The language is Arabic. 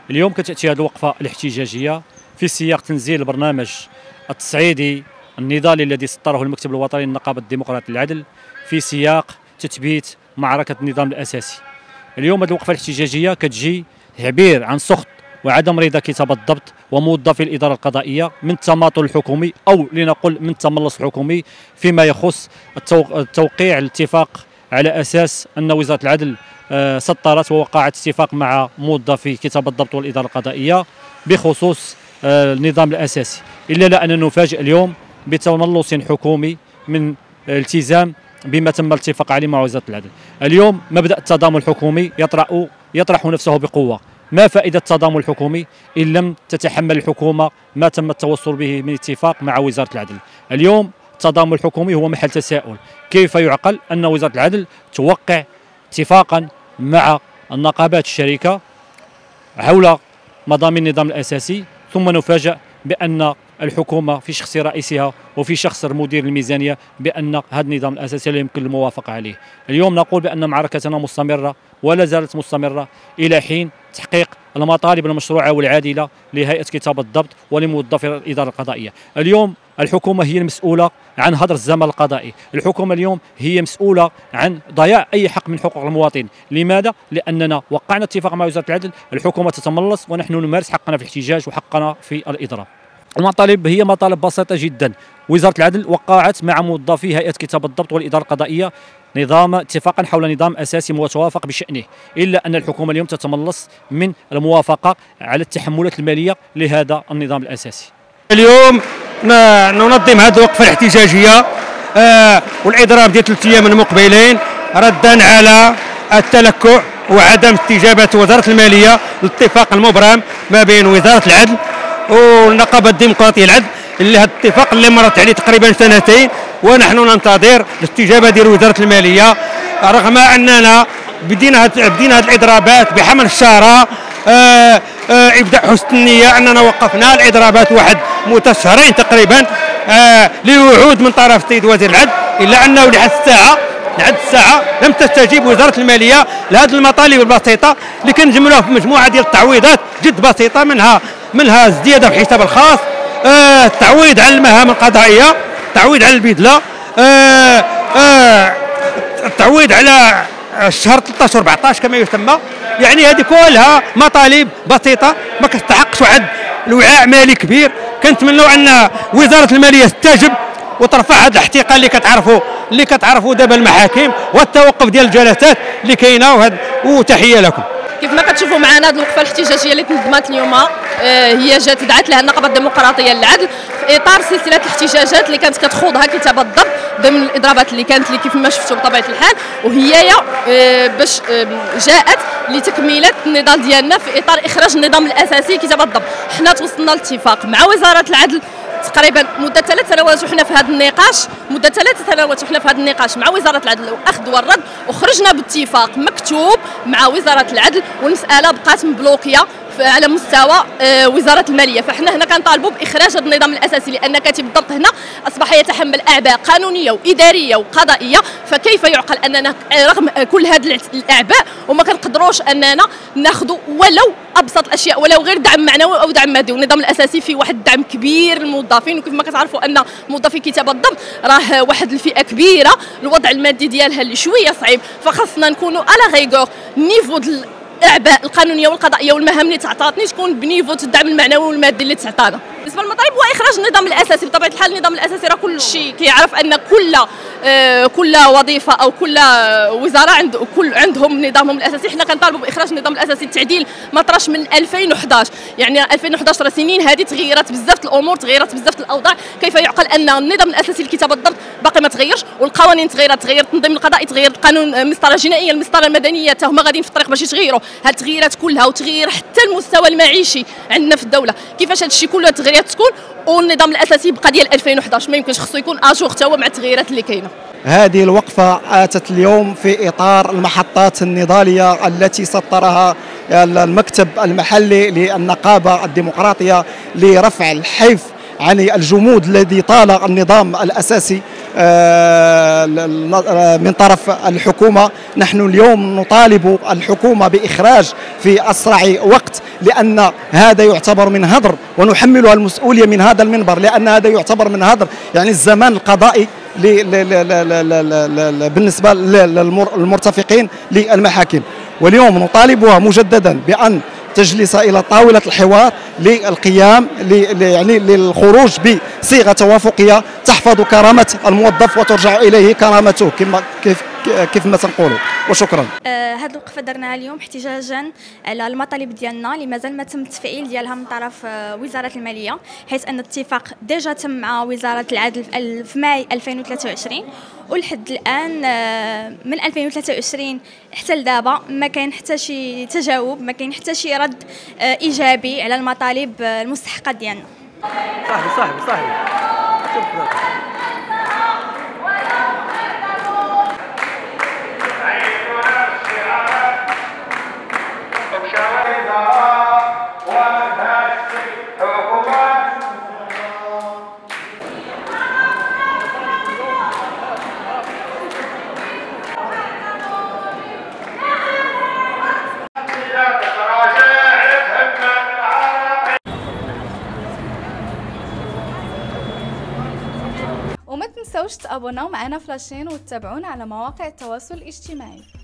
اليوم كتأتي هذه الوقفة الاحتجاجية في سياق تنزيل البرنامج التصعيدي النضالي الذي سطره المكتب الوطني للنقابة الديمقراطية للعدل في سياق تثبيت معركة النظام الأساسي. اليوم هذه الوقفة الاحتجاجية كتجي تعبير عن سخط وعدم رضا كتاب الضبط وموظفي الإدارة القضائية من التماطل الحكومي أو لنقل من التملص الحكومي فيما يخص توقيع الاتفاق على أساس أن وزارة العدل سطرت ووقعت اتفاق مع موظفي كتاب الضبط والإدارة القضائية بخصوص النظام الأساسي، إلا أننا نفاجئ اليوم بتملص حكومي من الالتزام بما تم الاتفاق عليه مع وزارة العدل. اليوم مبدأ التضامن الحكومي يطرح نفسه بقوة. ما فائدة التضامن الحكومي إن لم تتحمل الحكومة ما تم التوصل به من اتفاق مع وزارة العدل؟ اليوم التضامن الحكومي هو محل تساؤل. كيف يعقل أن وزارة العدل توقع اتفاقا مع النقابات الشركة حول مضامين النظام الأساسي ثم نفاجأ بأن الحكومة في شخص رئيسها وفي شخص مدير الميزانية بأن هذا النظام الأساسي لا يمكن الموافقة عليه؟ اليوم نقول بأن معركتنا مستمرة ولا زالت مستمرة إلى حين تحقيق المطالب المشروعة والعادلة لهيئة كتاب الضبط ولموظفي الإدارة القضائية. اليوم الحكومة هي المسؤولة عن هدر الزمن القضائي، الحكومة اليوم هي مسؤولة عن ضياع أي حق من حقوق المواطن. لماذا؟ لأننا وقعنا اتفاق مع وزارة العدل، الحكومة تتملص ونحن نمارس حقنا في الاحتجاج وحقنا في الإضراب. المطالب هي مطالب بسيطة جدا. وزارة العدل وقعت مع موظفي هيئة كتاب الضبط والإدارة القضائية اتفاقا حول نظام أساسي متوافق بشأنه، إلا أن الحكومة اليوم تتملص من الموافقة على التحملات المالية لهذا النظام الأساسي. اليوم ننظم هذه الوقفة الاحتجاجية والإضراب ديال 3 أيام المقبلين ردا على التلكؤ وعدم استجابة وزارة المالية للاتفاق المبرم ما بين وزارة العدل والنقابة الديمقراطية للعدل، اللي هذا الاتفاق اللي مرت عليه تقريبا 2 ونحن ننتظر الاستجابة ديال وزارة المالية، رغم أننا بدينا هذه الإضرابات بحمل الشارع ابداء حسن النية أننا وقفنا الإضرابات واحد مدة شهرين تقريبا لوعود من طرف السيد وزير العدل، إلا أنه لحد الساعة لم تستجيب وزارة المالية لهذه المطالب البسيطة اللي كنجملوها في مجموعة ديال التعويضات جد بسيطة، منها الزيادة في الحساب الخاص، التعويض على المهام القضائية، التعويض على البدلة، التعويض على الشهر 13 14 كما يسمى. يعني هذه كلها مطالب بسيطة ما كتستحقش واحد الوعاء مالي كبير. كنتمنوا أن وزارة المالية تستجب وترفع هذا الاحتقان اللي كتعرفوا دابا المحاكم والتوقف ديال الجلسات اللي كاينه، وتحية لكم. كيف ما كتشوفوا معنا هذه الوقفه الاحتجاجيه اللي تنظمات اليوم هي جات دعت لها النقابه الديمقراطيه للعدل في اطار سلسله الاحتجاجات اللي كانت كتخوضها كتاب الضبط ضمن الاضرابات اللي كانت كيف ما شفتوا بطبيعه الحال، وهي باش جاءت لتكمله النضال ديالنا في اطار اخراج النظام الاساسي كتاب الضبط. حنا توصلنا لاتفاق مع وزاره العدل تقريبا مده 3 سنوات وحنا في هذا النقاش، مع وزاره العدل واخذ والرد، وخرجنا باتفاق مكتوب مع وزاره العدل، والمساله بقات مبلوكيه على مستوى وزاره الماليه. فاحنا هنا كنطالبوا باخراج النظام الاساسي، لان كاتب الضبط هنا اصبح يتحمل اعباء قانونيه واداريه وقضائيه. فكيف يعقل اننا رغم كل هذه الاعباء وما كنقدروش اننا ناخذوا ولو ابسط الاشياء، ولو غير دعم معنوي او دعم مادي؟ والنظام الاساسي فيه واحد الدعم كبير للموظفين، وكيف ما كتعرفوا ان موظفي كتاب الضبط راه واحد الفئه كبيره الوضع المادي ديالها اللي شويه صعيب، فخاصنا نكونوا على غيغور نيفو الاعباء القانونيه والقضائيه والمهام اللي تعطاتني تكون بنيفو الدعم المعنوي والمادي اللي تعطانا. بالنسبه للمطالب هو اخراج النظام الاساسي. بطبيعه الحال النظام الاساسي راه كل شيء كيعرف ان كل وظيفه او كل وزاره عندهم نظامهم الاساسي. حنا كنطالبوا باخراج النظام الاساسي. التعديل ما طراش من 2011، يعني 2011 سنين هذه تغيرت بزاف الامور، تغيرت بزاف الاوضاع. كيف يعقل ان النظام الاساسي لكتاب الضبط باقي ما تغيرش، والقوانين تغيرت التنظيم القضائي تغير، القانون المسطره الجنائيه المسطره المدنيه حتى هما غاديين في الطريق باش يتغيروا. هاد التغييرات كلها وتغيير حتى المستوى المعيشي عندنا في الدوله، كيفاش هاد الشيء كله تغييرات تكون والنظام الاساسي بقى ديال 2011 ما يمكنش، خصو يكون اجور حتى هو مع التغييرات اللي كاينه. هذه الوقفة آتت اليوم في إطار المحطات النضالية التي سطرها المكتب المحلي للنقابة الديمقراطية لرفع الحيف عن الجمود الذي طال النظام الأساسي من طرف الحكومة. نحن اليوم نطالب الحكومة بإخراج في أسرع وقت، لأن هذا يعتبر من هدر، ونحملها المسؤولية من هذا المنبر، لأن هذا يعتبر من هدر يعني الزمان القضائي بالنسبة للمرتفقين للمحاكم. واليوم نطالبها مجددا بأن تجلس إلى طاولة الحوار للقيام يعني للخروج بصيغة توافقية تحفظ كرامة الموظف وترجع إليه كرامته كيف ما تنقولوا. وشكرا. هذه الوقفه درناها اليوم احتجاجا على المطالب ديالنا اللي مازال ما تم التفعيل ديالها من طرف وزاره الماليه، حيث ان الاتفاق ديجا تم مع وزاره العدل في ماي 2023، ولحد الان من 2023 حتى لدابا ما كاين حتى شي تجاوب، ما كاين حتى شي رد ايجابي على المطالب المستحقه ديالنا. صاحبي وما تنسوش تابوناو معنا في لاشين وتتابعونا على مواقع التواصل الاجتماعي.